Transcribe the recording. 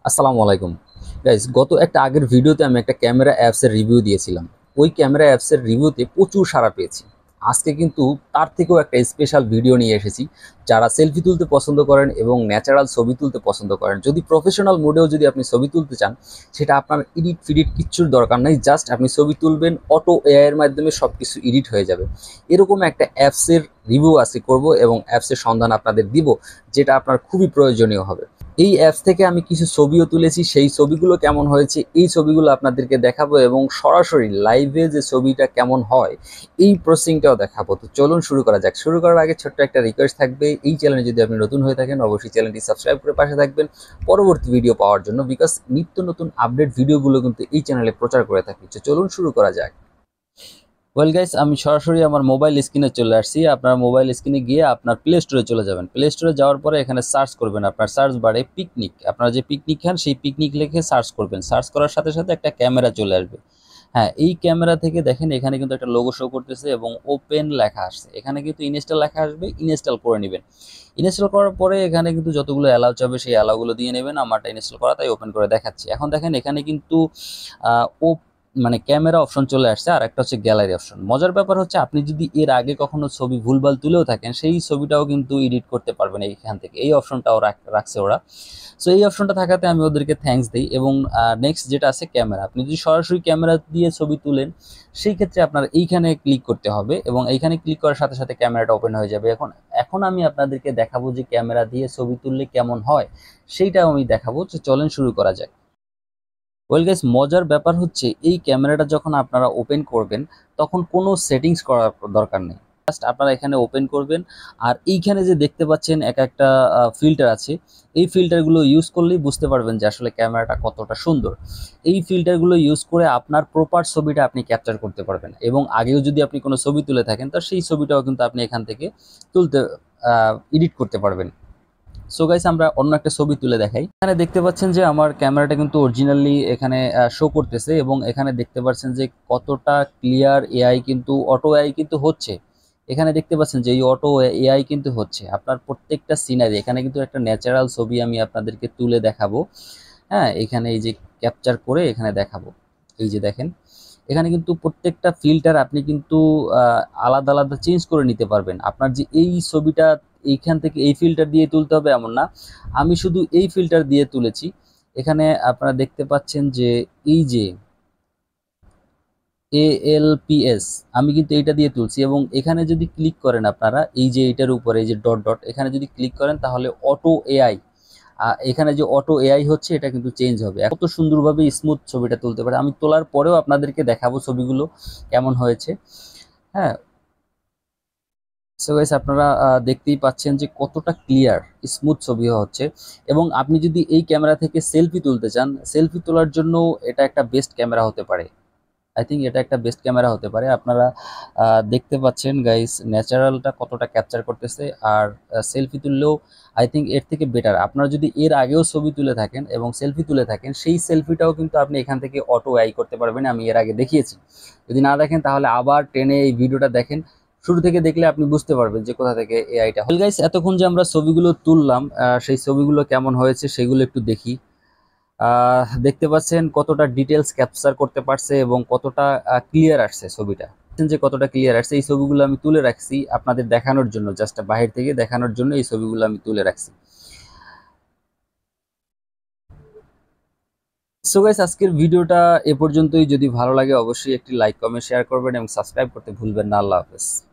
আসসালামু আলাইকুম গাইস, গত একটা আগের ভিডিওতে আমি একটা ক্যামেরা অ্যাপসের রিভিউ দিয়েছিলাম। ওই ক্যামেরা অ্যাপসের রিভিউতে প্রচুর সাড়া পেয়েছি। আজকে কিন্তু তার থেকেও একটা স্পেশাল ভিডিও নিয়ে এসেছি। যারা সেলফি তুলতে পছন্দ করেন এবং ন্যাচারাল ছবি তুলতে পছন্দ করেন, যদি প্রফেশনাল মোডেও যদি আপনি ছবি তুলতে চান, সেটা আপনার এডিট ফিডিট কিচ্ছুর দরকার নেই। জাস্ট আপনি ছবি তুলবেন, অটো এআই এর মাধ্যমে সব কিছু এডিট হয়ে যাবে। এরকম একটা অ্যাপসের রিভিউ আজকে করব এবং অ্যাপসের সন্ধান আপনাদের দিব, যেটা আপনার খুবই প্রয়োজনীয় হবে। এই অ্যাপস থেকে আমি কিছু ছবিও তুলেছি, সেই ছবিগুলো কেমন হয়েছে এই ছবিগুলো আপনাদেরকে দেখাবো এবং সরাসরি লাইভে যে ছবিটা কেমন হয় এই প্রসেসিংটাও দেখাবো। তো চলুন শুরু করা যাক। শুরু করার আগে ছোট্ট একটা রিকোয়েস্ট থাকবে, এই চ্যানেলে যদি আপনি নতুন হয়ে থাকেন অবশ্যই চ্যানেলটি সাবস্ক্রাইব করে পাশে থাকবেন পরবর্তী ভিডিও পাওয়ার জন্য, বিকজ নিত্য নতুন আপডেট ভিডিওগুলো কিন্তু এই চ্যানেলে প্রচার করে থাকি। তো চলুন শুরু করা যাক। ওয়েল গাইস, আমি সরাসরি আমার মোবাইল স্ক্রিনে চলে আসছি। আপনার মোবাইল স্ক্রিনে গিয়ে আপনার প্লে স্টোরে চলে যাবেন। প্লে স্টোরে যাওয়ার পরে এখানে সার্চ করবেন, আপনার সার্চ বারে পিকনিক, আপনারা যে পিকনিক খান সেই পিকনিক লিখে সার্চ করবেন। সার্চ করার সাথে সাথে একটা ক্যামেরা চলে আসবে। হ্যাঁ, এই ক্যামেরা থেকে দেখেন এখানে কিন্তু একটা লোগো শো করতেছে এবং ওপেন লেখা আসছে। এখানে কিন্তু ইনস্টল লেখা আসবে, ইনস্টল করে নেবেন। ইনস্টল করার পরে এখানে কিন্তু যতগুলো অ্যালাউ চাবে সেই অ্যালাউগুলো দিয়ে নেবেন। আমারটা ইনস্টল করা, তাই ওপেন করে দেখাচ্ছি। এখন দেখেন এখানে কিন্তু ও মানে ক্যামেরা অপশন চলে আসছে, আর একটা হচ্ছে গ্যালারি অপশন। মজার ব্যাপার হচ্ছে আপনি যদি এর আগে কখনো ছবি ভুলভাল তুলেও থাকেন, সেই ছবিটাও কিন্তু এডিট করতে পারবেন এইখান থেকে। এই অপশনটাও রাখছে ওরা। সো এই অপশনটা থাকাতে আমি ওদেরকে থ্যাঙ্কস দিই। এবং নেক্সট যেটা আছে ক্যামেরা, আপনি যদি সরাসরি ক্যামেরা দিয়ে ছবি তুলেন সেই ক্ষেত্রে আপনার এইখানে ক্লিক করতে হবে এবং এইখানে ক্লিক করার সাথে সাথে ক্যামেরাটা ওপেন হয়ে যাবে। এখন এখন আমি আপনাদেরকে দেখাবো যে ক্যামেরা দিয়ে ছবি তুললে কেমন হয়, সেইটাও আমি দেখাবো। তো চলেন শুরু করা যাক। ওয়েল গাইস, মজার ব্যাপার হচ্ছে এই ক্যামেরাটা যখন আপনারা ওপেন করবেন তখন কোনো সেটিংস করার দরকার নেই। জাস্ট আপনারা এখানে ওপেন করবেন, আর এইখানে যে দেখতে পাচ্ছেন এক একটা ফিল্টার আছে, এই ফিল্টারগুলো ইউজ করলেই বুঝতে পারবেন যে আসলে ক্যামেরাটা কতটা সুন্দর। এই ফিল্টারগুলো ইউজ করে আপনার প্রপার ছবিটা আপনি ক্যাপচার করতে পারবেন এবং আগেও যদি আপনি কোনো ছবি তুলে থাকেন তো সেই ছবিটাও কিন্তু আপনি এখান থেকে তুলতে এডিট করতে পারবেন। সো গাইস, আমরা অন্য একটা ছবি তুলে দেখাই। এখানে দেখতে পাচ্ছেন যে আমার ক্যামেরাটা কিন্তু অরিজিনালি এখানে শো করতেছে এবং এখানে দেখতে পাচ্ছেন যে কতটা ক্লিয়ার এআই কিন্তু অটো এআই কিন্তু হচ্ছে। এখানে দেখতে পাচ্ছেন যে এই অটো এআই কিন্তু হচ্ছে আপনার প্রত্যেকটা সিনারি। এখানে কিন্তু একটা ন্যাচারাল ছবি আমি আপনাদেরকে তুলে দেখাবো। হ্যাঁ, এখানে এই যে ক্যাপচার করে এখানে দেখাবো। এই যে দেখেন এখানে কিন্তু প্রত্যেকটা ফিল্টার আপনি কিন্তু আলাদা আলাদা চেঞ্জ করে নিতে পারবেন। আপনার যে এই ছবিটা এইখান থেকে এই ফিল্টার দিয়ে তুলতে হবে এমন না, আমি শুধু এই ফিল্টার দিয়ে তুলেছি। এখানে আপনারা দেখতে পাচ্ছেন যে এই যে ALPS, আমি কিন্তু এইটা দিয়ে তুলছি এবং এখানে যদি ক্লিক করেন আপনারা এই যে এইটার উপরে এই যে ডট ডট, এখানে যদি ক্লিক করেন তাহলে অটো এআই, এখানে যে অটো এআই হচ্ছে এটা কিন্তু চেঞ্জ হবে। কত সুন্দরভাবে স্মুথ ছবিটা তুলতে পারে। আমি তোলার পরেও আপনাদেরকে দেখাবো ছবিগুলো কেমন হয়েছে। হ্যাঁ, সো গাইস, আপনারা দেখতেই পাচ্ছেন যে কতটা ক্লিয়ার স্মুথ ছবি হচ্ছে। এবং আপনি যদি এই ক্যামেরা থেকে সেলফি তুলতে চান, সেলফি তোলার জন্য এটা একটা বেস্ট ক্যামেরা হতে পারে। আই থিঙ্ক এটা একটা বেস্ট ক্যামেরা হতে পারে। আপনারা দেখতে পাচ্ছেন গাইস ন্যাচারালটা কতটা ক্যাপচার করতেছে, আর সেলফি তুললেও আই থিঙ্ক এর থেকে বেটার। আপনারা যদি এর আগেও ছবি তুলে থাকেন এবং সেলফি তুলে থাকেন, সেই সেলফিটাও কিন্তু আপনি এখান থেকে অটো আই করতে পারবেন। আমি এর আগে দেখিয়েছি, যদি না দেখেন তাহলে আবার টেনে এই ভিডিওটা দেখেন। শুরু থেকে দেখলে আপনি বুঝতে পারবেন যে কোথা থেকে এআইটা। গাইস, এতক্ষণ যে আমরা ছবিগুলো তুললাম সেই ছবিগুলো কেমন হয়েছে সেগুলো একটু দেখি। দেখতে পাচ্ছেন কতটা ডিটেলস ক্যাপচার করতে পারছে এবং কতটা ক্লিয়ার আসছে ছবিটা। যে কতটা ক্লিয়ার আসছে, এই ছবিগুলো আমি তুলে রাখছি আপনাদের দেখানোর জন্য, জাস্ট বাহির থেকে দেখানোর জন্য এই ছবিগুলো আমি তুলে রাখছি। সো গাইস, আজকের ভিডিওটা এ পর্যন্তই। যদি ভালো লাগে অবশ্যই একটি লাইক কমেন্ট শেয়ার করবেন এবং সাবস্ক্রাইব করতে ভুলবেন না। আল্লাহ হাফেজ।